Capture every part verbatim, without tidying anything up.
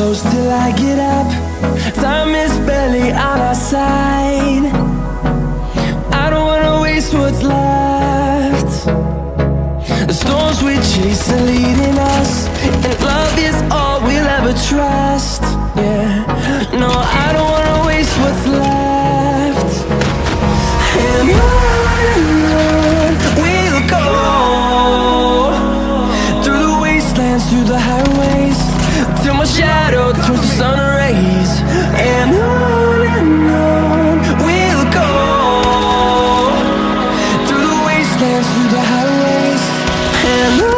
close till I get up. Time is barely on our side. I don't wanna waste what's left. The storms we chase are leading us, and love is all we'll ever trust. Yeah, no, I don't wanna waste what's left. And on we'll go, through the wastelands, through the highways, till my shadow turns to sun rays. And on and on we'll go, through the wastelands, through the highways, and on.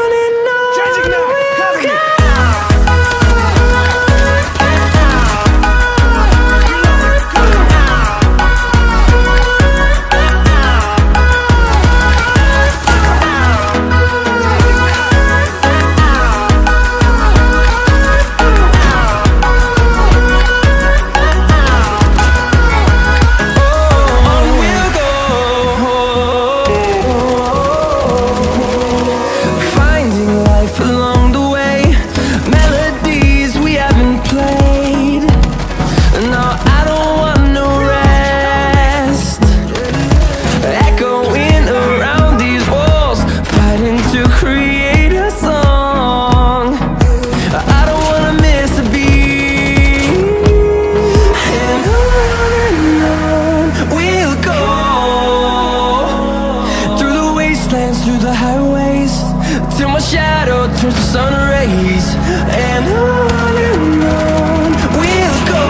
Through the highways, till my shadow turns to sun rays. And on and on we'll go,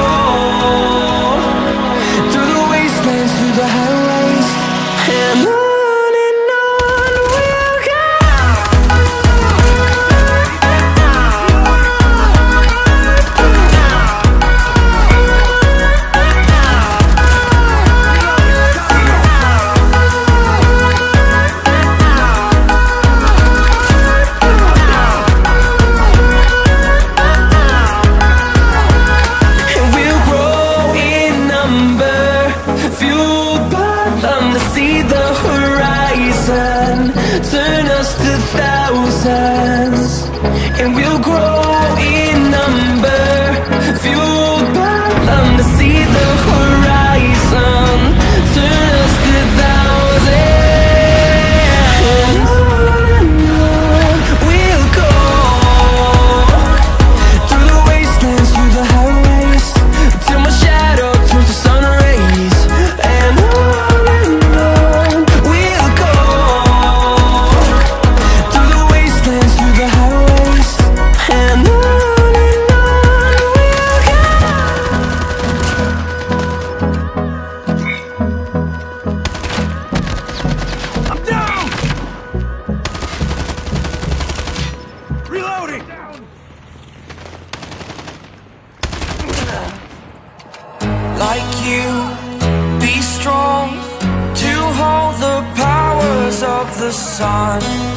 through the wastelands, through the highways, and on. Turn us to thousands, and we'll grow in number, fueled by them to see the horizon. Turn us to thousands, and on we'll go, through the wastelands, through the highways, till my shadow turns to sun rays. And on and on we'll go, through the wastelands, through the highways, and on and on we'll go. I'm down! Reloading! Like you, be strong to hold the powers of the sun.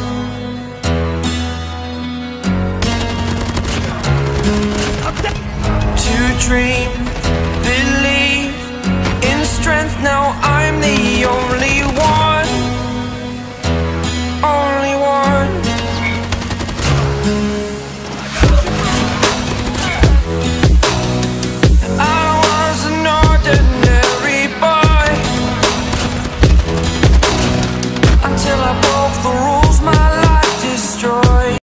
To dream, believe in strength. Now I'm the only one, only one. I was an ordinary boy until I broke the rules.